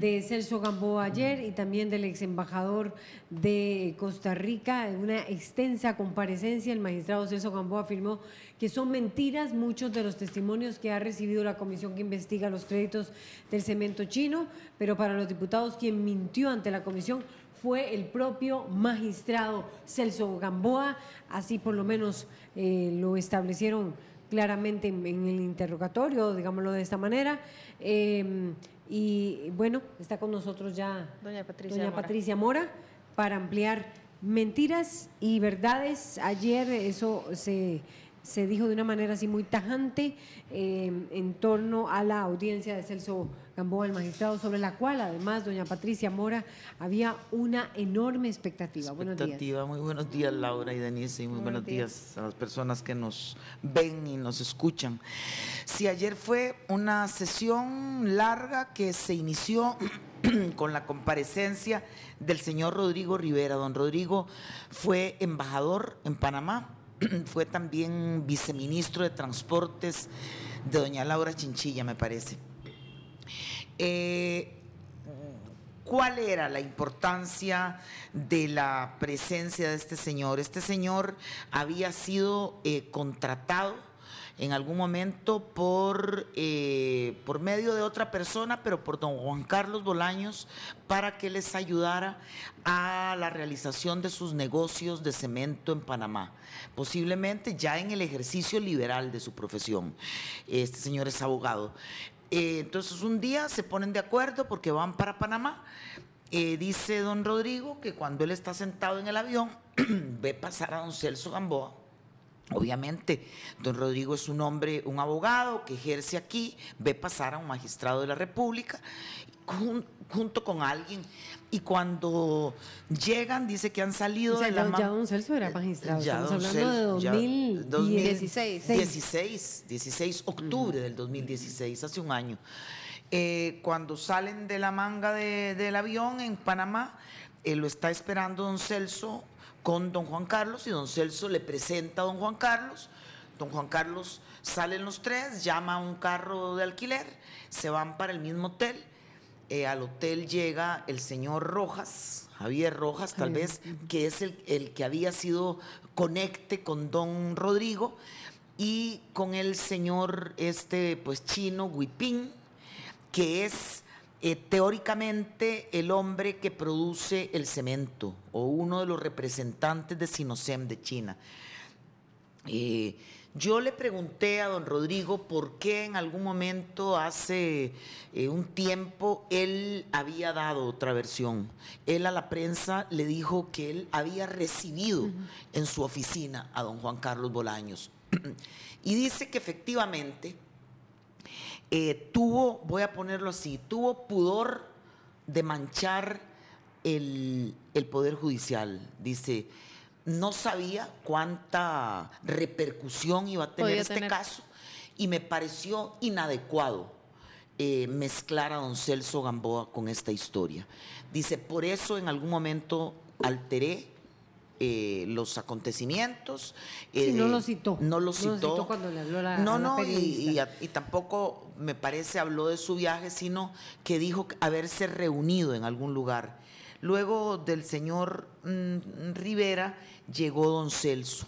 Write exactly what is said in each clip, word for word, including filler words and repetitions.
de Celso Gamboa ayer y también del ex embajador de Costa Rica. En una extensa comparecencia, el magistrado Celso Gamboa afirmó que son mentiras muchos de los testimonios que ha recibido la comisión que investiga los créditos del cemento chino, pero para los diputados quien mintió ante la comisión fue el propio magistrado Celso Gamboa. Así por lo menos eh, lo establecieron claramente en, en el interrogatorio, digámoslo de esta manera. Eh, y bueno, está con nosotros ya doña Patricia, doña Mora. Patricia Mora para ampliar mentiras y verdades. Ayer eso se, se dijo de una manera así muy tajante eh, en torno a la audiencia de Celso Gamboa, el magistrado, sobre la cual además doña Patricia Mora había una enorme expectativa. Buenos días. Expectativa. Muy buenos días, Laura y Denise, y muy buenos, buenos días. días a las personas que nos ven y nos escuchan. Sí, ayer fue una sesión larga que se inició con la comparecencia del señor Rodrigo Rivera. Don Rodrigo fue embajador en Panamá, fue también viceministro de Transportes de doña Laura Chinchilla, me parece. Eh, ¿Cuál era la importancia de la presencia de este señor? Este señor había sido eh, contratado en algún momento por, eh, por medio de otra persona, pero por don Juan Carlos Bolaños, para que les ayudara a la realización de sus negocios de cemento en Panamá, posiblemente ya en el ejercicio liberal de su profesión. Este señor es abogado. Eh, entonces un día se ponen de acuerdo porque van para Panamá. Eh, dice don Rodrigo que cuando él está sentado en el avión ve pasar a don Celso Gamboa. Obviamente, don Rodrigo es un hombre, un abogado que ejerce aquí, ve pasar a un magistrado de la República jun, junto con alguien. Y cuando llegan, dice que han salido, o sea, de la ya, ya don Celso era magistrado, ya estamos don hablando Celso, de dos mil dieciséis. dieciséis, dieciséis, octubre uh-huh. del dos mil dieciséis, hace un año. Eh, cuando salen de la manga de, del avión en Panamá, eh, lo está esperando don Celso con don Juan Carlos, y don Celso le presenta a don Juan Carlos. Don Juan Carlos, salen los tres, llama a un carro de alquiler, se van para el mismo hotel. Eh, al hotel llega el señor Rojas, Javier Rojas, tal vez, que es el, el que había sido conecte con don Rodrigo, y con el señor este, pues chino, Huiping, que es eh, teóricamente el hombre que produce el cemento, o uno de los representantes de Sinocem de China. Eh, yo le pregunté a don Rodrigo por qué en algún momento hace eh, un tiempo él había dado otra versión. Él a la prensa le dijo que él había recibido uh-huh. en su oficina a don Juan Carlos Bolaños. Y dice que efectivamente eh, tuvo, voy a ponerlo así, tuvo pudor de manchar el, el Poder Judicial. Dice, no sabía cuánta repercusión iba a tener Podía este tener. caso, y me pareció inadecuado eh, mezclar a don Celso Gamboa con esta historia. Dice, por eso en algún momento alteré eh, los acontecimientos. Sí, eh, no lo citó. No lo citó. No lo citó cuando le habló la, no, a la no, periodista. Y, y, a, y tampoco me parece habló de su viaje, sino que dijo haberse reunido en algún lugar. Luego del señor mmm, Rivera llegó don Celso.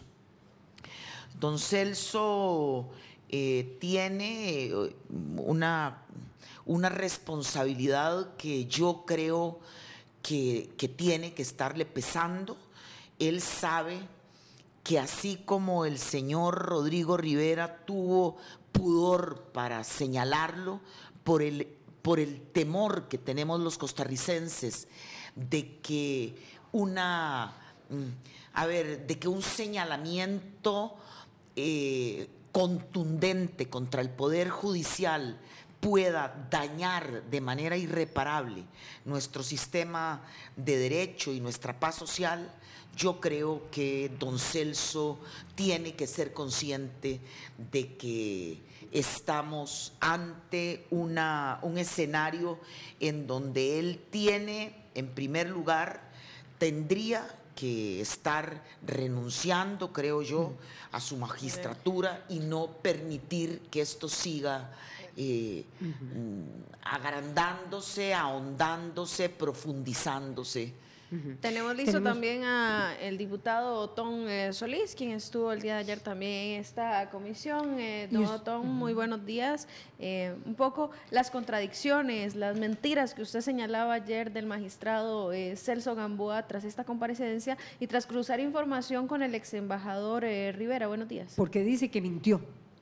Don Celso eh, tiene una, una responsabilidad que yo creo que, que tiene que estarle pesando. Él sabe que así como el señor Rodrigo Rivera tuvo pudor para señalarlo por el, por el temor que tenemos los costarricenses de que una, a ver, de que un señalamiento eh, contundente contra el Poder Judicial pueda dañar de manera irreparable nuestro sistema de derecho y nuestra paz social, yo creo que don Celso tiene que ser consciente de que estamos ante una, un escenario en donde él tiene, en primer lugar, tendría que estar renunciando, creo yo, a su magistratura y no permitir que esto siga eh, uh-huh. mm, agrandándose, ahondándose, profundizándose. Uh-huh. Tenemos listo Tenemos... también a el diputado Otón eh, Solís, quien estuvo el día de ayer también en esta comisión. Eh, don Otón, uh-huh. muy buenos días. Eh, un poco las contradicciones, las mentiras que usted señalaba ayer del magistrado eh, Celso Gamboa tras esta comparecencia y tras cruzar información con el ex embajador eh, Rivera. Buenos días. Porque dice que mintió.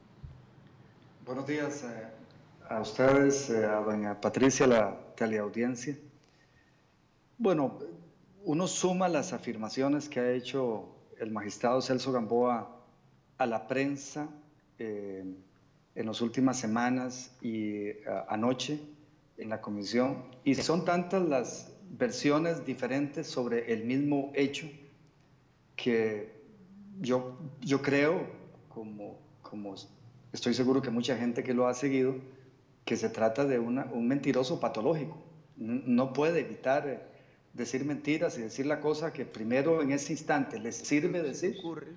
Buenos días eh, a ustedes, eh, a doña Patricia, la teleaudiencia. Bueno, uno suma las afirmaciones que ha hecho el magistrado Celso Gamboa a la prensa eh, en las últimas semanas y uh, anoche en la comisión, y son tantas las versiones diferentes sobre el mismo hecho que yo, yo creo, como, como estoy seguro que mucha gente que lo ha seguido, que se trata de una, un mentiroso patológico. No, no puede evitar eh, decir mentiras y decir la cosa que primero en ese instante les sirve decir.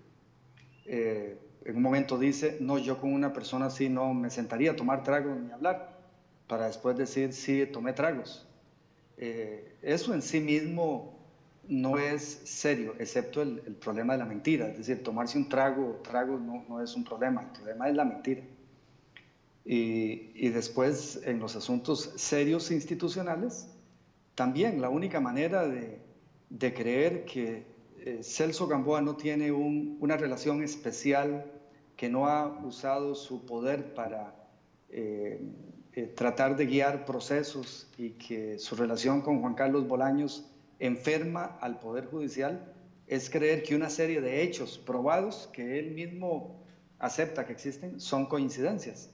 Eh, en un momento dice, no, yo con una persona así no me sentaría a tomar tragos ni hablar, para después decir, sí, tomé tragos. Eh, eso en sí mismo no es serio, excepto el, el problema de la mentira. Es decir, tomarse un trago, trago no, no es un problema, el problema es la mentira. Y, y después, en los asuntos serios institucionales, también la única manera de, de creer que eh, Celso Gamboa no tiene un, una relación especial, que no ha usado su poder para eh, eh, tratar de guiar procesos y que su relación con Juan Carlos Bolaños enferma al Poder Judicial, es creer que una serie de hechos probados que él mismo acepta que existen son coincidencias.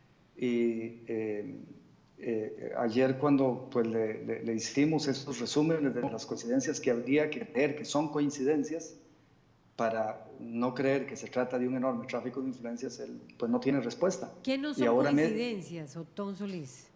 Y eh, eh, ayer cuando pues, le, le, le hicimos esos resúmenes de las coincidencias que habría que creer que son coincidencias, para no creer que se trata de un enorme tráfico de influencias, él pues no tiene respuesta. ¿Qué no son coincidencias, Otón Solís?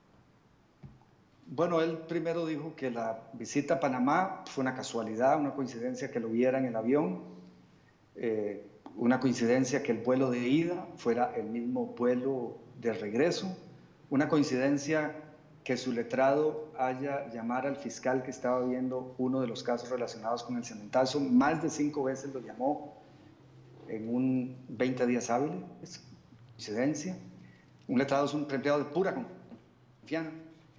Bueno, él primero dijo que la visita a Panamá fue una casualidad, una coincidencia que lo viera en el avión, eh, una coincidencia que el vuelo de ida fuera el mismo vuelo de regreso, una coincidencia que su letrado haya llamar al fiscal que estaba viendo uno de los casos relacionados con el cementazo, más de cinco veces lo llamó en un veinte días hábiles, es coincidencia. Un letrado es un empleado de pura confianza.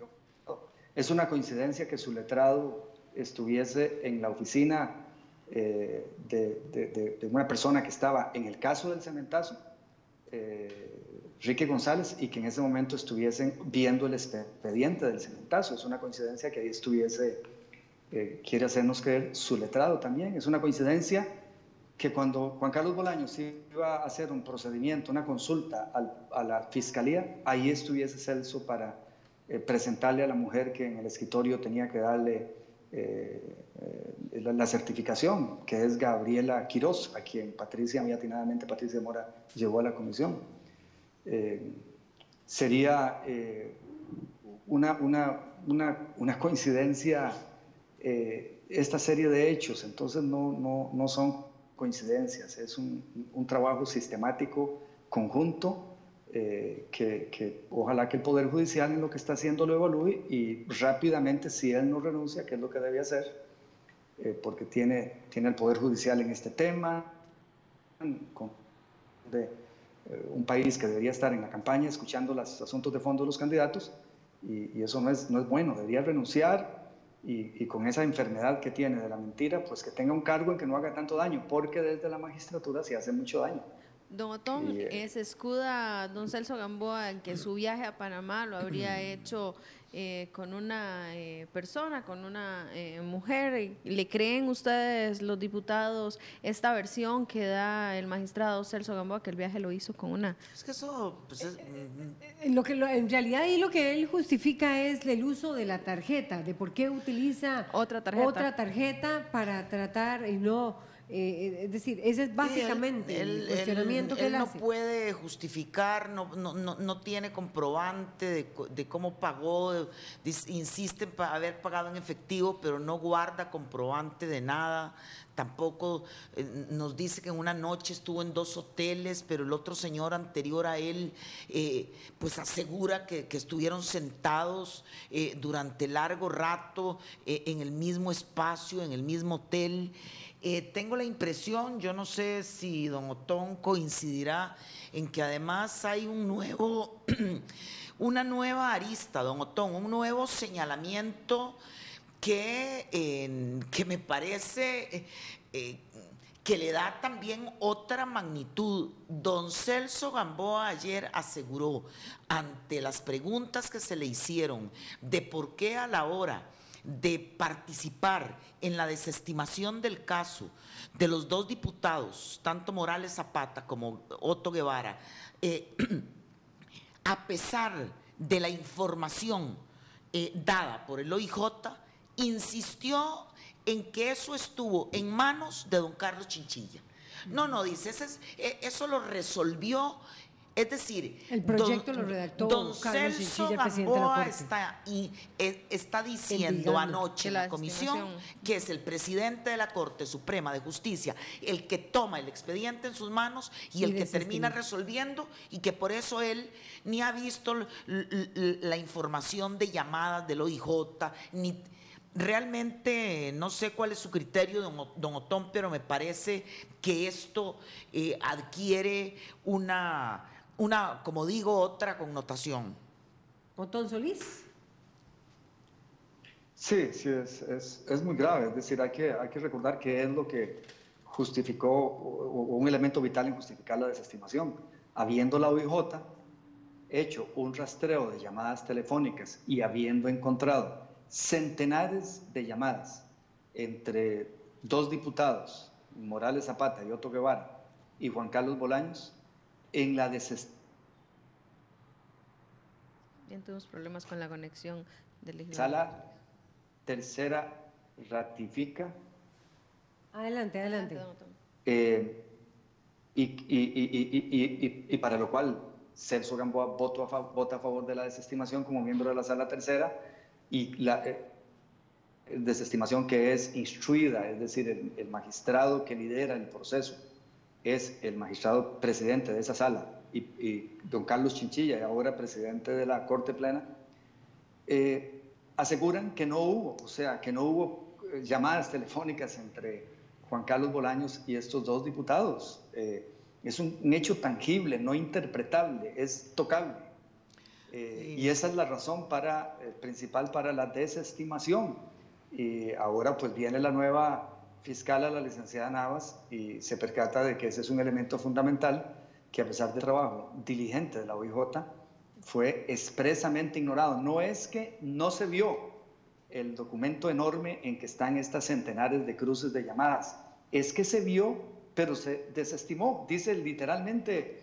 Es una coincidencia que su letrado estuviese en la oficina eh, de, de, de, de una persona que estaba en el caso del cementazo, eh, Ricky González, y que en ese momento estuviesen viendo el expediente del cementazo. Es una coincidencia que ahí estuviese, eh, quiere hacernos creer, su letrado también. Es una coincidencia que cuando Juan Carlos Bolaños iba a hacer un procedimiento, una consulta al, a la fiscalía, ahí estuviese Celso para eh, presentarle a la mujer que en el escritorio tenía que darle eh, eh, la, la certificación, que es Gabriela Quiroz, a quien Patricia, muy atinadamente Patricia Mora, llevó a la comisión. Eh, sería eh, una, una, una, una coincidencia eh, esta serie de hechos, entonces no, no, no son coincidencias, es un, un trabajo sistemático, conjunto, eh, que, que ojalá que el Poder Judicial en lo que está haciendo lo evalúe y rápidamente, si él no renuncia, que es lo que debe hacer, eh, porque tiene, tiene el Poder Judicial en este tema, con, de, un país que debería estar en la campaña escuchando los asuntos de fondo de los candidatos, y, y eso no es, no es bueno, debería renunciar y, y con esa enfermedad que tiene de la mentira, pues que tenga un cargo en que no haga tanto daño, porque desde la magistratura se hace mucho daño. Don Otón, y, eh, se escuda don Celso Gamboa en que su viaje a Panamá lo habría hecho eh, con una eh, persona, con una eh, mujer. ¿Le creen ustedes, los diputados, esta versión que da el magistrado Celso Gamboa, que el viaje lo hizo con una? Es que eso, pues es, eh, lo que lo, en realidad ahí lo que él justifica es el uso de la tarjeta, de por qué utiliza otra tarjeta, otra tarjeta para tratar y no Eh, es decir, ese es básicamente sí, él, el él, cuestionamiento él, que él, él no hace. puede justificar, no, no, no, no tiene comprobante de, de cómo pagó, de, de, insiste en haber pagado en efectivo, pero no guarda comprobante de nada. Tampoco eh, nos dice que en una noche estuvo en dos hoteles, pero el otro señor anterior a él eh, pues asegura que, que estuvieron sentados eh, durante largo rato eh, en el mismo espacio, en el mismo hotel. Eh, tengo la impresión, yo no sé si don Otón coincidirá en que además hay un nuevo, una nueva arista, don Otón, un nuevo señalamiento que, eh, que me parece eh, eh, que le da también otra magnitud. Don Celso Gamboa ayer aseguró ante las preguntas que se le hicieron de por qué a la hora de participar en la desestimación del caso de los dos diputados, tanto Morales Zapata como Otto Guevara, eh, a pesar de la información eh, dada por el O I J, insistió en que eso estuvo en manos de don Carlos Chinchilla. No, no, dice, eso, es, eso lo resolvió. Es decir, el proyecto don, lo redactó don Carlos Celso Chinchilla, presidente de la Corte. Está, y, eh, está diciendo anoche en la, la comisión que es el presidente de la Corte Suprema de Justicia el que toma el expediente en sus manos y, y el que termina resolviendo, y que por eso él ni ha visto la información de llamadas del O I J, ni realmente no sé cuál es su criterio, don, don Otón, pero me parece que esto eh, adquiere una... una, como digo, otra connotación. ¿Otón Solís? Sí, sí, es, es, es muy grave. Es decir, hay que, hay que recordar que es lo que justificó, o, o un elemento vital en justificar la desestimación. Habiendo la O I J hecho un rastreo de llamadas telefónicas y habiendo encontrado centenares de llamadas entre dos diputados, Morales Zapata y Otto Guevara, y Juan Carlos Bolaños, en la desestimación. Bien, tuvimos problemas con la conexión del legislador. Sala tercera ratifica. Adelante, adelante. Eh, y, y, y, y, y, y para lo cual Celso Gamboa votó a, vota a favor de la desestimación como miembro de la Sala Tercera, y la eh, desestimación que es instruida, es decir, el, el magistrado que lidera el proceso es el magistrado presidente de esa sala, y, y don Carlos Chinchilla, ahora presidente de la Corte Plena, eh, aseguran que no hubo, o sea, que no hubo llamadas telefónicas entre Juan Carlos Bolaños y estos dos diputados. Eh, es un, un hecho tangible, no interpretable, es tocable. Eh, y esa es la razón para, eh, principal para la desestimación. Y ahora pues viene la nueva fiscal, a la licenciada Navas, y se percata de que ese es un elemento fundamental que, a pesar del trabajo diligente de la O I J, fue expresamente ignorado. No es que no se vio el documento enorme en que están estas centenares de cruces de llamadas, es que se vio, pero se desestimó. Dice literalmente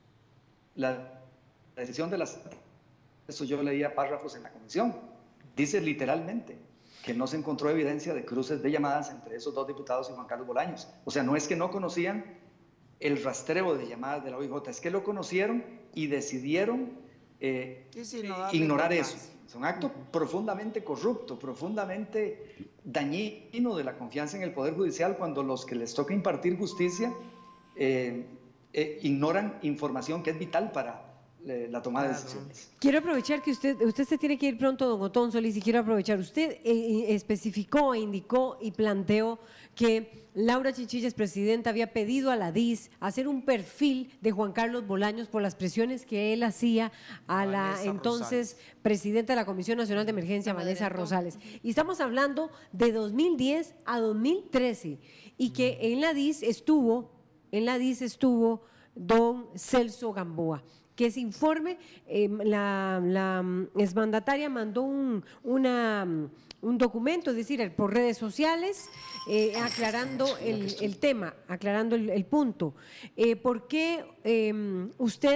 la decisión de las... Eso yo leía párrafos en la comisión. Dice literalmente que no se encontró evidencia de cruces de llamadas entre esos dos diputados y Juan Carlos Bolaños. O sea, no es que no conocían el rastreo de llamadas de la O I J, es que lo conocieron y decidieron eh, sí, sí, no ignorar eso. Es un acto profundamente corrupto, profundamente dañino de la confianza en el Poder Judicial, cuando los que les toca impartir justicia eh, eh, ignoran información que es vital para la toma de decisiones. Quiero aprovechar que usted, usted se tiene que ir pronto, don Otón Solís, y quiero aprovechar, usted eh, especificó, indicó y planteó que Laura Chinchilla, presidenta, había pedido a la D I S hacer un perfil de Juan Carlos Bolaños por las presiones que él hacía a la Vanessa entonces Rosales. presidenta de la Comisión Nacional de Emergencia, Vanessa Rosales. Y estamos hablando de dos mil diez a dos mil trece, y que en la D I S estuvo, en la D I S estuvo don Celso Gamboa, que ese informe, eh, la, la exmandataria mandó un, una, un documento, es decir, por redes sociales, eh, aclarando el, el tema, aclarando el, el punto. Eh, ¿Por qué eh, usted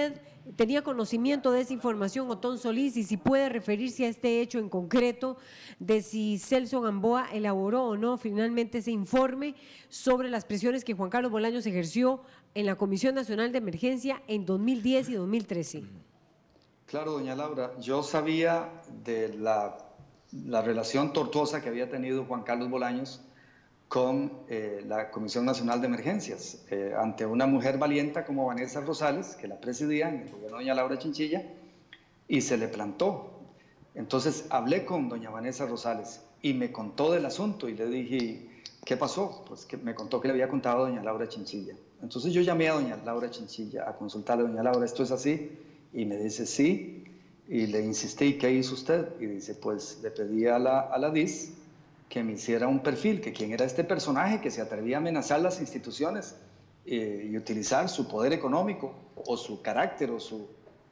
tenía conocimiento de esa información Otón Solís y si puede referirse a este hecho en concreto de si Celso Gamboa elaboró o no finalmente ese informe sobre las presiones que Juan Carlos Bolaños ejerció en la Comisión Nacional de Emergencia en dos mil diez y dos mil trece. Claro, doña Laura, yo sabía de la, la relación tortuosa que había tenido Juan Carlos Bolaños con eh, la Comisión Nacional de Emergencias, eh, ante una mujer valiente como Vanessa Rosales, que la presidía en el gobierno de doña Laura Chinchilla, y se le plantó. Entonces hablé con doña Vanessa Rosales y me contó del asunto y le dije, ¿qué pasó? Pues que me contó que le había contado a doña Laura Chinchilla. Entonces yo llamé a doña Laura Chinchilla a consultarle, doña Laura, ¿esto es así? Y me dice, sí, y le insistí, ¿qué hizo usted? Y dice, pues le pedí a la, a la D I S que me hiciera un perfil, que quién era este personaje que se atrevía a amenazar las instituciones eh, y utilizar su poder económico o su carácter o su...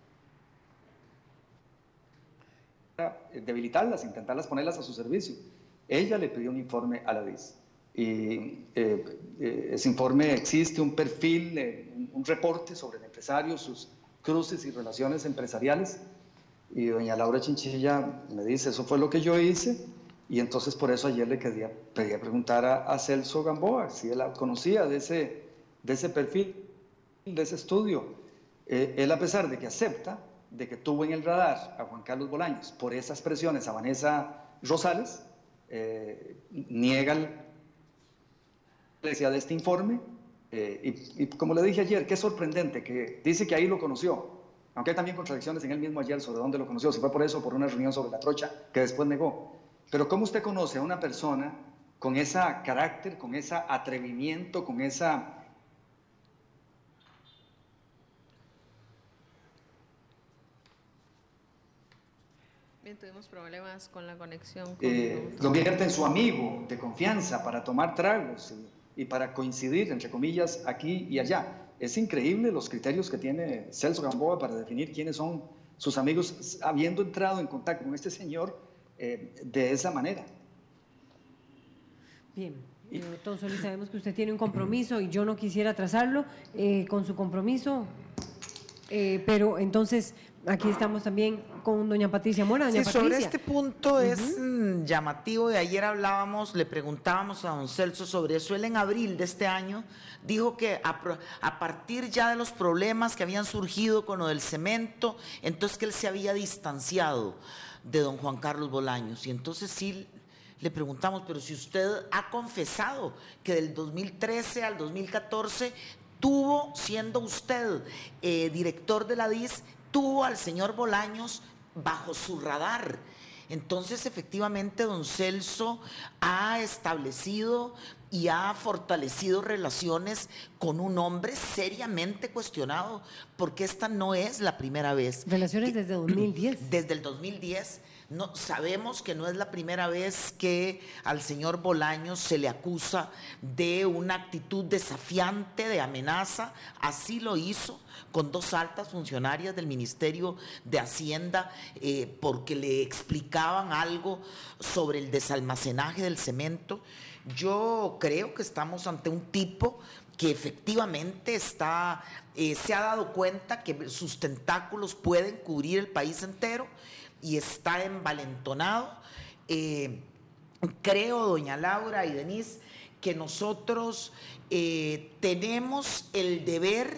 debilitarlas, intentarlas ponerlas a su servicio. Ella le pidió un informe a la D I S y eh, eh, ese informe existe, un perfil, eh, un, un reporte sobre el empresario, sus cruces y relaciones empresariales, y doña Laura Chinchilla me dice, eso fue lo que yo hice. Y entonces por eso ayer le quería, quería preguntar a, a Celso Gamboa si él conocía de ese, de ese perfil, de ese estudio. Eh, él, a pesar de que acepta de que tuvo en el radar a Juan Carlos Bolaños por esas presiones a Vanessa Rosales, eh, niega la necesidad de este informe. Eh, y, y como le dije ayer, qué sorprendente que dice que ahí lo conoció, aunque hay también contradicciones en él mismo ayer sobre dónde lo conoció, si fue por eso o por una reunión sobre la trocha que después negó. Pero ¿cómo usted conoce a una persona con ese carácter, con ese atrevimiento, con esa... Bien, tuvimos problemas con la conexión. Con eh, lo convierte en su amigo de confianza para tomar tragos y, y para coincidir, entre comillas, aquí y allá? Es increíble los criterios que tiene Celso Gamboa para definir quiénes son sus amigos, habiendo entrado en contacto con este señor eh, de esa manera. Bien, eh, Otón Solís, sabemos que usted tiene un compromiso y yo no quisiera atrasarlo eh, con su compromiso, eh, pero entonces aquí estamos también con doña Patricia Mora. Doña Sí, Patricia. sobre este punto uh-huh. es mm, llamativo. Y ayer hablábamos, le preguntábamos a don Celso sobre eso. Él en abril de este año dijo que a, a partir ya de los problemas que habían surgido con lo del cemento, entonces que él se había distanciado de don Juan Carlos Bolaños. Y entonces sí le preguntamos, pero si usted ha confesado que del dos mil trece al dos mil catorce tuvo, siendo usted eh, director de la D I S, tuvo al señor Bolaños bajo su radar. Entonces, efectivamente, don Celso ha establecido y ha fortalecido relaciones con un hombre seriamente cuestionado, porque esta no es la primera vez. Relaciones que, desde dos mil diez. Desde el dos mil diez. No, sabemos que no es la primera vez que al señor Bolaños se le acusa de una actitud desafiante, de amenaza. Así lo hizo con dos altas funcionarias del Ministerio de Hacienda eh, porque le explicaban algo sobre el desalmacenaje del cemento. Yo creo que estamos ante un tipo que efectivamente está, eh, se ha dado cuenta que sus tentáculos pueden cubrir el país entero y está envalentonado. Eh, creo, doña Laura y Denise, que nosotros eh, tenemos el deber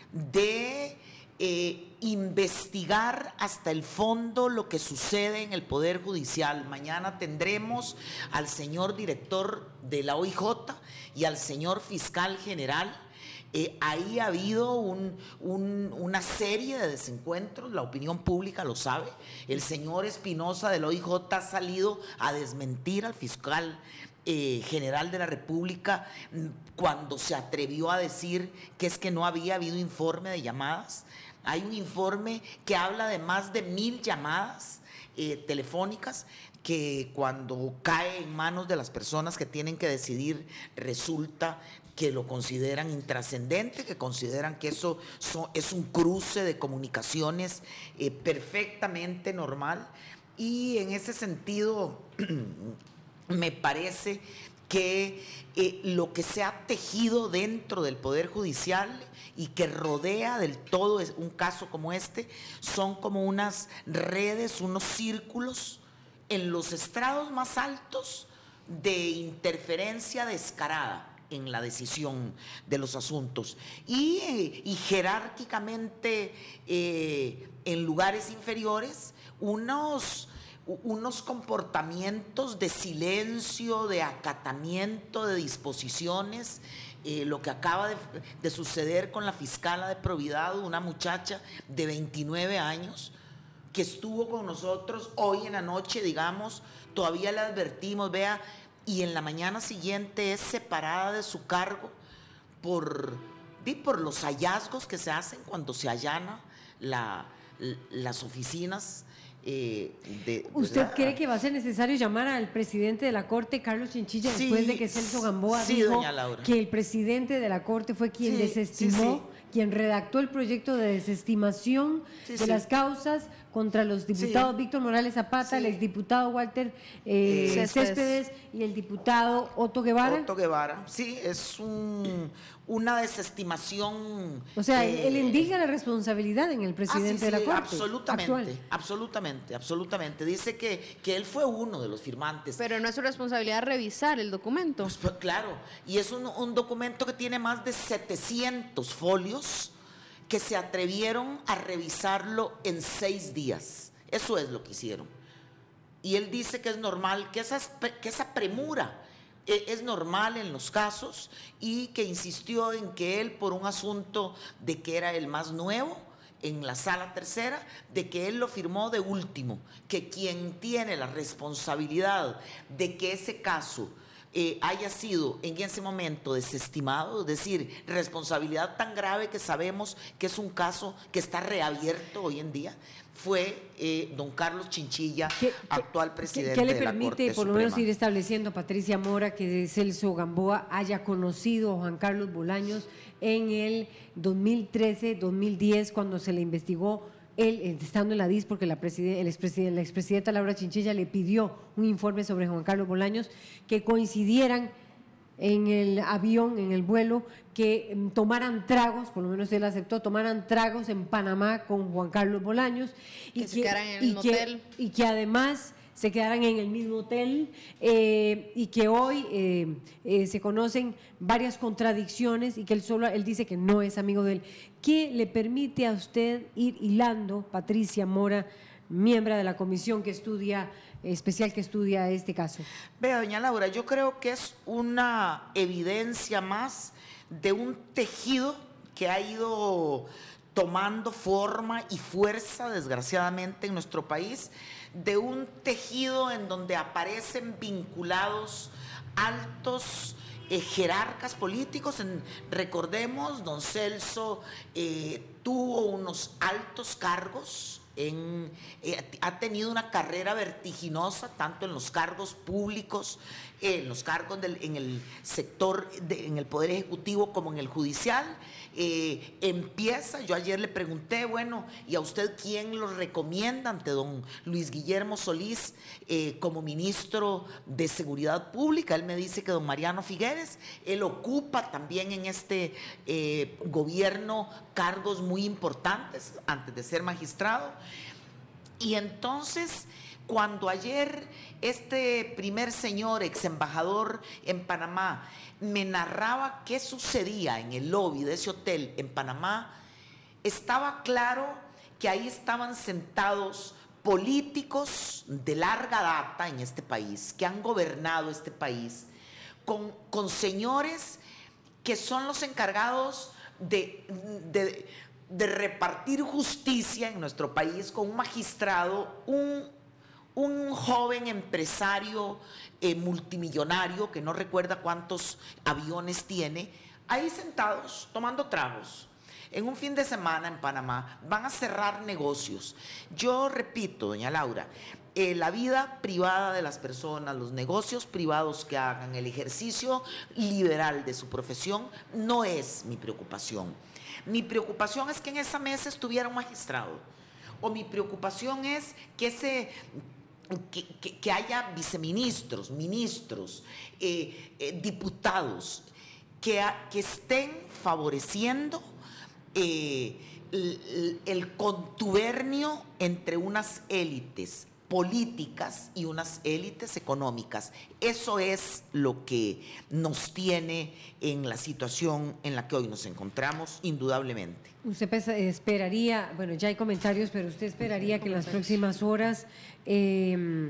de eh, investigar hasta el fondo lo que sucede en el Poder Judicial. Mañana tendremos al señor director de la O I J y al señor fiscal general. Eh, ahí ha habido un, un, una serie de desencuentros, la opinión pública lo sabe. El señor Espinosa de la O I J ha salido a desmentir al fiscal eh, general de la República cuando se atrevió a decir que es que no había habido informe de llamadas. Hay un informe que habla de más de mil llamadas eh, telefónicas que cuando cae en manos de las personas que tienen que decidir resulta que lo consideran intrascendente, que consideran que eso so, es un cruce de comunicaciones eh, perfectamente normal. Y en ese sentido me parece que eh, lo que se ha tejido dentro del Poder Judicial y que rodea del todo es un caso como este, son como unas redes, unos círculos en los estrados más altos de interferencia descarada en la decisión de los asuntos y, y jerárquicamente eh, en lugares inferiores unos, unos comportamientos de silencio, de acatamiento de disposiciones. Eh, lo que acaba de, de suceder con la fiscala de probidad, una muchacha de veintinueve años que estuvo con nosotros hoy en la noche, digamos, todavía le advertimos, vea, y en la mañana siguiente es separada de su cargo por, por los hallazgos que se hacen cuando se allana la, las oficinas. Eh, de, ¿Usted ¿verdad? cree que va a ser necesario llamar al presidente de la Corte, Carlos Chinchilla, Sí, después de que Celso Gamboa sí, dijo doña Laura. que el presidente de la Corte fue quien Sí, desestimó, sí, sí. quien redactó el proyecto de desestimación Sí, de sí. las causas contra los diputados Sí. Víctor Morales Zapata, Sí. el exdiputado Walter eh, Eh, Céspedes. Céspedes y el diputado Otto Guevara? Otto Guevara, sí, es un, una desestimación. O sea, eh, él indica la responsabilidad en el presidente ah, sí, de la sí, Corte absolutamente, actual. absolutamente, absolutamente. Dice que, que él fue uno de los firmantes. Pero no es su responsabilidad revisar el documento. Pues, pues, claro, y es un, un documento que tiene más de setecientos folios que se atrevieron a revisarlo en seis días. Eso es lo que hicieron. Y él dice que es normal, que esa, que esa premura eh, es normal en los casos y que insistió en que él, por un asunto de que era el más nuevo en la sala tercera, de que él lo firmó de último, que quien tiene la responsabilidad de que ese caso Eh, haya sido en ese momento desestimado, es decir, responsabilidad tan grave que sabemos que es un caso que está reabierto hoy en día, fue eh, don Carlos Chinchilla, ¿Qué- actual qué- presidente ¿Qué le de la permite Corte por lo menos Suprema? ir estableciendo, Patricia Mora, que Celso Gamboa haya conocido a Juan Carlos Bolaños en el dos mil trece, dos mil diez, cuando se le investigó él, estando en la D I S, porque la, preside, el expresidente, la expresidenta Laura Chinchilla le pidió un informe sobre Juan Carlos Bolaños, que coincidieran en el avión, en el vuelo, que mm, tomaran tragos, por lo menos él aceptó, tomaran tragos en Panamá con Juan Carlos Bolaños. Que se quedaran en el y mismo que- hotel. Y que además se quedaran en el mismo hotel eh, y que hoy eh, eh, se conocen varias contradicciones y que él solo, él dice que no es amigo de él. ¿Qué le permite a usted ir hilando, Patricia Mora, miembro de la comisión que estudia, especial que estudia este caso? Vea, doña Laura, yo creo que es una evidencia más de un tejido que ha ido tomando forma y fuerza, desgraciadamente, en nuestro país, de un tejido en donde aparecen vinculados altos eh, jerarcas políticos. En, recordemos, don Celso eh, tuvo unos altos cargos. En, eh, ha tenido una carrera vertiginosa tanto en los cargos públicos, eh, en los cargos del, en el sector, de, en el Poder Ejecutivo como en el Judicial. Eh, empieza, yo ayer le pregunté, bueno, ¿y a usted quién lo recomienda ante don Luis Guillermo Solís eh, como ministro de Seguridad Pública? Él me dice que don Mariano Figueres, él ocupa también en este eh, gobierno cargos muy importantes antes de ser magistrado. Y entonces, cuando ayer este primer señor, ex embajador en Panamá, me narraba qué sucedía en el lobby de ese hotel en Panamá, estaba claro que ahí estaban sentados políticos de larga data en este país, que han gobernado este país, con, con señores que son los encargados de, de, de repartir justicia en nuestro país, con un magistrado, un un joven empresario eh, multimillonario que no recuerda cuántos aviones tiene, ahí sentados tomando tragos. En un fin de semana en Panamá van a cerrar negocios. Yo repito, doña Laura, eh, la vida privada de las personas, los negocios privados que hagan, el ejercicio liberal de su profesión no es mi preocupación. Mi preocupación es que en esa mesa estuviera un magistrado, o mi preocupación es que ese que, que, que haya viceministros, ministros, eh, eh, diputados, que, a, que estén favoreciendo eh, el, el contubernio entre unas élites políticas y unas élites económicas. Eso es lo que nos tiene en la situación en la que hoy nos encontramos, indudablemente. Usted esperaría, bueno, ya hay comentarios, pero usted esperaría que en las próximas horas eh,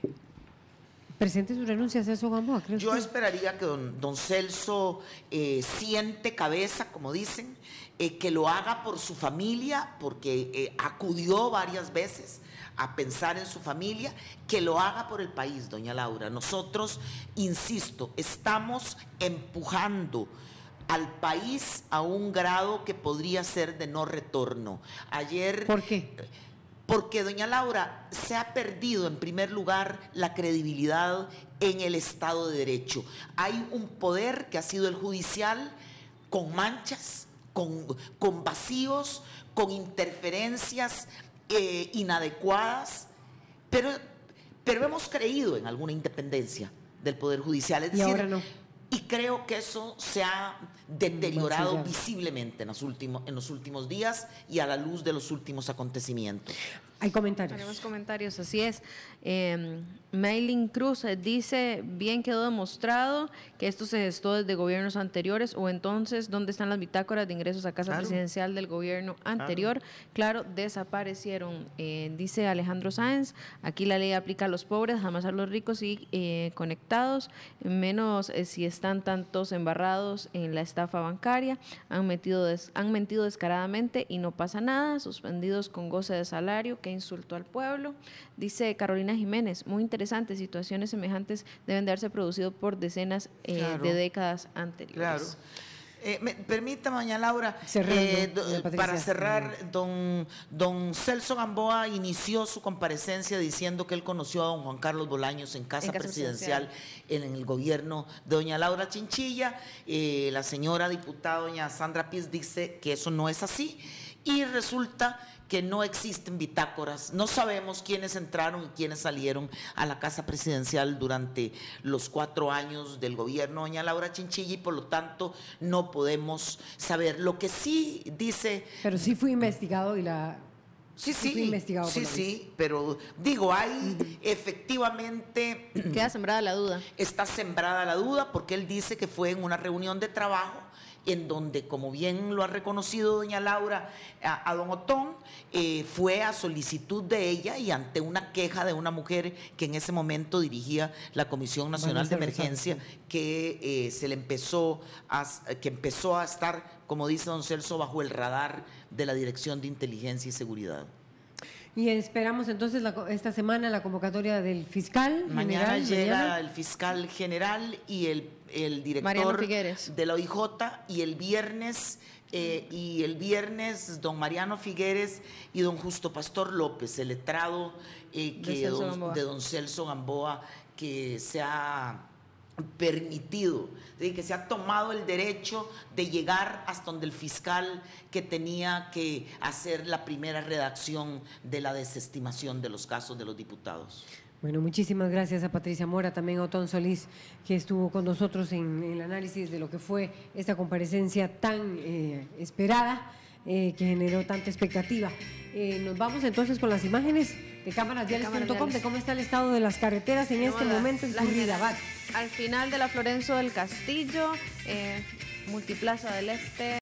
presente su renuncia a Celso Gamboa, ¿cree Yo usted? esperaría que don, don Celso eh, siente cabeza, como dicen, eh, que lo haga por su familia, porque eh, acudió varias veces a pensar en su familia, que lo haga por el país, doña Laura. Nosotros, insisto, estamos empujando al país a un grado que podría ser de no retorno. Ayer... ¿Por qué? Porque, doña Laura, se ha perdido en primer lugar la credibilidad en el Estado de Derecho. Hay un poder que ha sido el judicial con manchas, con, con vacíos, con interferencias eh, inadecuadas, pero, pero hemos creído en alguna independencia del Poder Judicial. Es y decir, ahora no. Y creo que eso se ha deteriorado visiblemente en los, últimos, en los últimos días y a la luz de los últimos acontecimientos. Hay comentarios. Tenemos comentarios, así es. Eh, Maylin Cruz dice, bien quedó demostrado que esto se gestó desde gobiernos anteriores, o entonces, ¿dónde están las bitácoras de ingresos a casa Claro. presidencial del gobierno anterior? Claro, claro desaparecieron. Eh, dice Alejandro Sáenz, aquí la ley aplica a los pobres, jamás a los ricos y eh, conectados, menos eh, si están tantos embarrados en la estafa bancaria, han, metido des, han mentido descaradamente y no pasa nada, suspendidos con goce de salario, que insultó al pueblo. Dice Carolina Jiménez, muy interesante, situaciones semejantes deben de haberse producido por decenas eh, Claro. de décadas anteriores. Claro. Eh, me, permítame, doña Laura, Cerrando, eh, do, doña Patricia. para cerrar, don, don Celso Gamboa inició su comparecencia diciendo que él conoció a don Juan Carlos Bolaños en casa, En casa presidencial, en, en el gobierno de doña Laura Chinchilla. Eh, la señora diputada, doña Sandra Piz, dice que eso no es así y resulta que no existen bitácoras, no sabemos quiénes entraron y quiénes salieron a la casa presidencial durante los cuatro años del gobierno de doña Laura Chinchilla y por lo tanto no podemos saber. Lo que sí dice... Pero sí fue investigado y la... Sí, sí sí, fue investigado por sí, la sí, pero digo, hay uh-huh. efectivamente... Queda sembrada la duda. Está sembrada la duda porque él dice que fue en una reunión de trabajo en donde, como bien lo ha reconocido doña Laura a, a don Otón, eh, fue a solicitud de ella y ante una queja de una mujer que en ese momento dirigía la Comisión Nacional bueno, de Emergencia, que eh, se le empezó a, que empezó a estar, como dice don Celso, bajo el radar de la Dirección de Inteligencia y Seguridad. Y esperamos entonces la, esta semana la convocatoria del fiscal mañana general. Llega mañana. el fiscal general y el, el director de la O I J y el viernes eh, y el viernes don Mariano Figueres y don Justo Pastor López, el letrado eh, que de, don, de don Celso Gamboa, que se ha permitido, que se ha tomado el derecho de llegar hasta donde el fiscal que tenía que hacer la primera redacción de la desestimación de los casos de los diputados. Bueno, muchísimas gracias a Patricia Mora, también a Otón Solís, que estuvo con nosotros en, en el análisis de lo que fue esta comparecencia tan eh, esperada, eh, que generó tanta expectativa. Eh, nos vamos entonces con las imágenes de cámaras viales punto com de cómo está el estado de las carreteras en este momento en Curridabat. Al final de la Florencio del Castillo, eh, Multiplaza del Este.